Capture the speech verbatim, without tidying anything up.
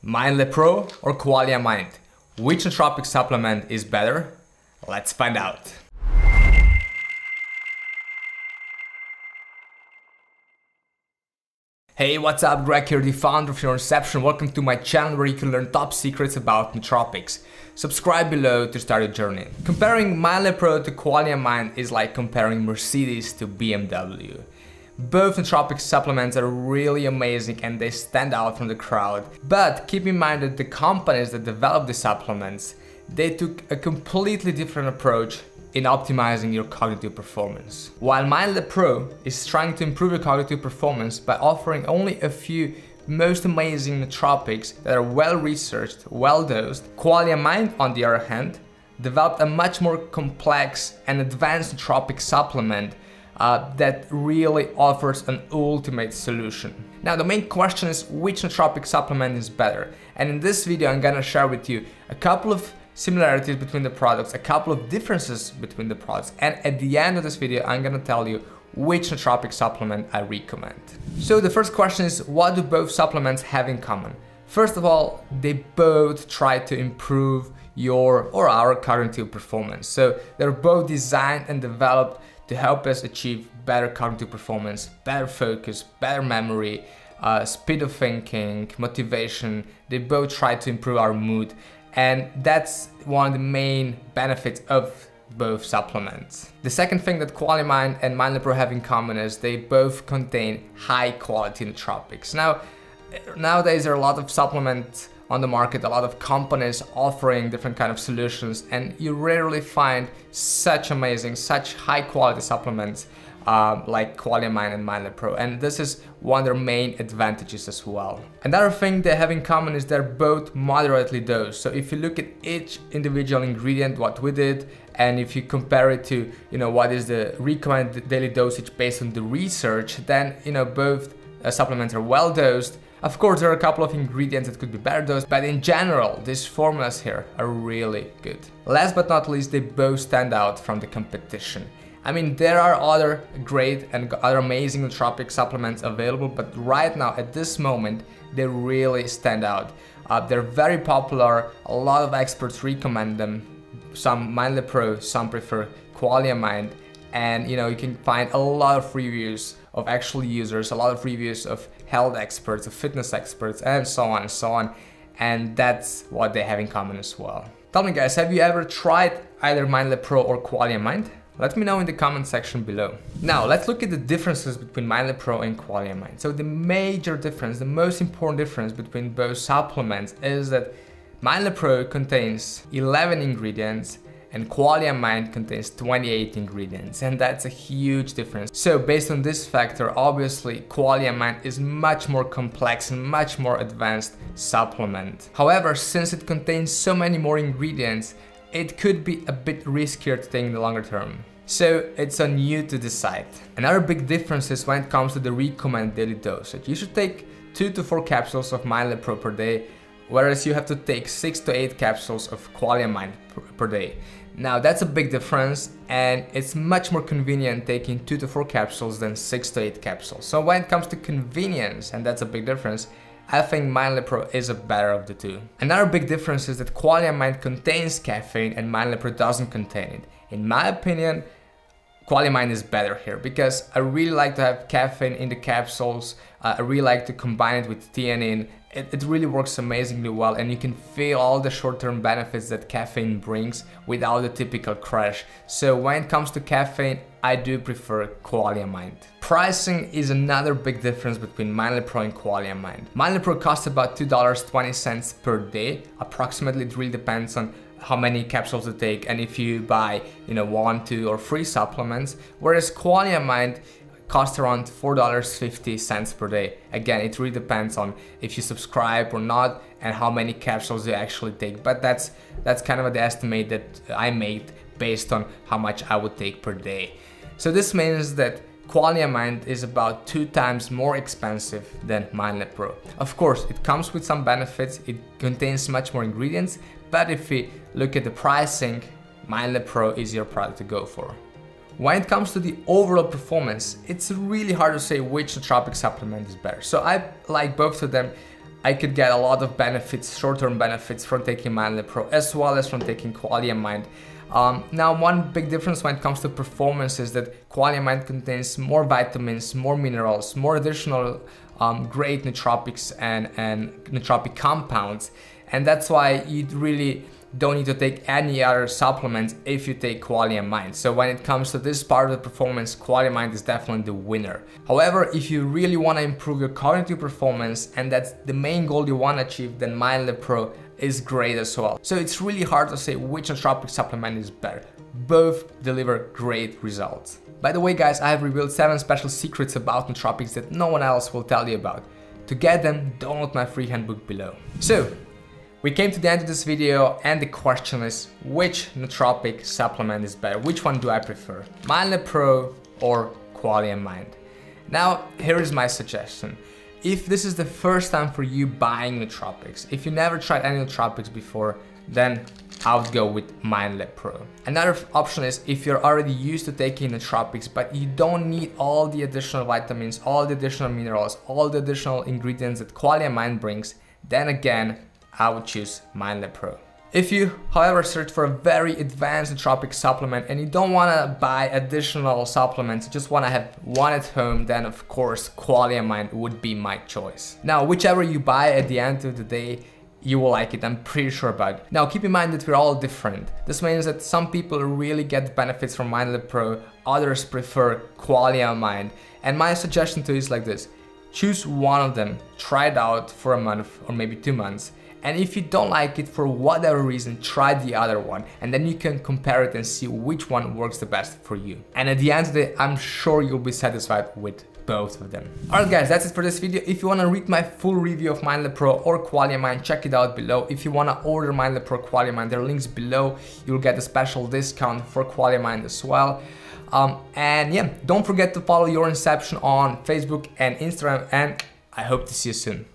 MindLab Pro or Qualia Mind? Which nootropic supplement is better? Let's find out. Hey, what's up? Greg here, the founder of Neuroception. Welcome to my channel where you can learn top secrets about nootropics. Subscribe below to start your journey. Comparing MindLab Pro to Qualia Mind is like comparing Mercedes to B M W. Both nootropic supplements are really amazing and they stand out from the crowd. But keep in mind that the companies that developed the supplements, they took a completely different approach in optimizing your cognitive performance. While MindLab Pro is trying to improve your cognitive performance by offering only a few most amazing nootropics that are well researched, well dosed, Qualia Mind, on the other hand, developed a much more complex and advanced nootropic supplement uh, that really offers an ultimate solution. Now the main question is which nootropic supplement is better, and in this video I'm gonna share with you a couple of similarities between the products, a couple of differences between the products, and at the end of this video I'm gonna tell you which nootropic supplement I recommend. So the first question is, what do both supplements have in common? First of all, they both try to improve your or our cognitive performance. So they're both designed and developed to help us achieve better cognitive performance, better focus, better memory, uh, speed of thinking, motivation. They both try to improve our mood. And that's one of the main benefits of both supplements. The second thing that Qualia Mind and MindLab Pro have in common is they both contain high quality nootropics. Now, nowadays there are a lot of supplements on the market, a lot of companies offering different kind of solutions, and you rarely find such amazing, such high quality supplements Uh, like Qualia Mind and MindLab Pro, and this is one of their main advantages as well. Another thing they have in common is they're both moderately dosed. So if you look at each individual ingredient, what we did, and if you compare it to, you know, what is the recommended daily dosage based on the research, then, you know, both uh, supplements are well dosed. Of course, there are a couple of ingredients that could be better dosed, but in general, these formulas here are really good. Last but not least, they both stand out from the competition. I mean, there are other great and other amazing nootropic supplements available, but right now, at this moment, they really stand out. Uh, they're very popular, a lot of experts recommend them. Some MindLab Pro, some prefer Qualia Mind, and you know, you can find a lot of reviews of actual users, a lot of reviews of health experts, of fitness experts, and so on and so on. And that's what they have in common as well. Tell me guys, have you ever tried either MindLab Pro or Qualia Mind? Let me know in the comment section below. Now, let's look at the differences between MindLab Pro and Qualia Mind. So the major difference, the most important difference between both supplements is that MindLab Pro contains eleven ingredients and Qualia Mind contains twenty-eight ingredients, and that's a huge difference. So based on this factor, obviously Qualia Mind is much more complex and much more advanced supplement. However, since it contains so many more ingredients, it could be a bit riskier to take in the longer term. So it's on you to decide. Another big difference is when it comes to the recommended daily dosage. You should take two to four capsules of MindLab Pro per day, whereas you have to take six to eight capsules of Qualia Mind per day. Now that's a big difference, and it's much more convenient taking two to four capsules than six to eight capsules. So when it comes to convenience, and that's a big difference, I think MindLab Pro is a better of the two. Another big difference is that Qualia Mind contains caffeine and MindLab Pro doesn't contain it. In my opinion, Qualia Mind is better here because I really like to have caffeine in the capsules. Uh, I really like to combine it with theanine. It, it really works amazingly well, and you can feel all the short-term benefits that caffeine brings without the typical crash. So when it comes to caffeine, I do prefer Qualia Mind. Pricing is another big difference between MindLab Pro and Qualia Mind. MindLab Pro costs about two dollars and twenty cents per day. Approximately, it really depends on how many capsules you take and if you buy, you know, one, two, or three supplements. Whereas Qualia Mind costs around four dollars and fifty cents per day. Again, it really depends on if you subscribe or not and how many capsules you actually take. But that's that's kind of the estimate that I made based on how much I would take per day. So this means that Qualia Mind is about two times more expensive than MindLab Pro. Of course, it comes with some benefits, it contains much more ingredients, but if we look at the pricing, MindLab Pro is your product to go for. When it comes to the overall performance, it's really hard to say which nootropic supplement is better. So I like both of them. I could get a lot of benefits, short-term benefits from taking Mindlab Pro as well as from taking Qualia Mind. Um, now, one big difference when it comes to performance is that Qualia Mind contains more vitamins, more minerals, more additional um, great nootropics and, and nootropic compounds, and that's why you really don't need to take any other supplements if you take Qualia Mind. So when it comes to this part of the performance, Qualia Mind is definitely the winner. However, if you really want to improve your cognitive performance and that's the main goal you want to achieve, then Mindlab Pro is great as well. So it's really hard to say which nootropic supplement is better. Both deliver great results. By the way guys, I have revealed seven special secrets about nootropics that no one else will tell you about. To get them, download my free handbook below. So, we came to the end of this video and the question is, which nootropic supplement is better? Which one do I prefer? Mindlab Pro or Qualia Mind? Now, here is my suggestion. If this is the first time for you buying nootropics, if you never tried any nootropics before, then I would go with Mindlab Pro. Another option is if you're already used to taking nootropics, but you don't need all the additional vitamins, all the additional minerals, all the additional ingredients that Qualia Mind brings, then again, I would choose Mindlab Pro. If you, however, search for a very advanced nootropic supplement and you don't want to buy additional supplements, you just want to have one at home, then of course Qualia Mind would be my choice. Now, whichever you buy at the end of the day, you will like it, I'm pretty sure about it. Now, keep in mind that we're all different. This means that some people really get benefits from Mindlab Pro, others prefer Qualia Mind. And my suggestion to you is like this. Choose one of them, try it out for a month or maybe two months. And if you don't like it for whatever reason, try the other one and then you can compare it and see which one works the best for you. And at the end of the day, I'm sure you'll be satisfied with both of them. Alright guys, that's it for this video. If you want to read my full review of Mindlab Pro or Qualia Mind, check it out below. If you want to order Mindlab Pro, Qualia Mind, there are links below. You'll get a special discount for Qualia Mind as well. Um, and yeah, don't forget to follow Your Inception on Facebook and Instagram, and I hope to see you soon.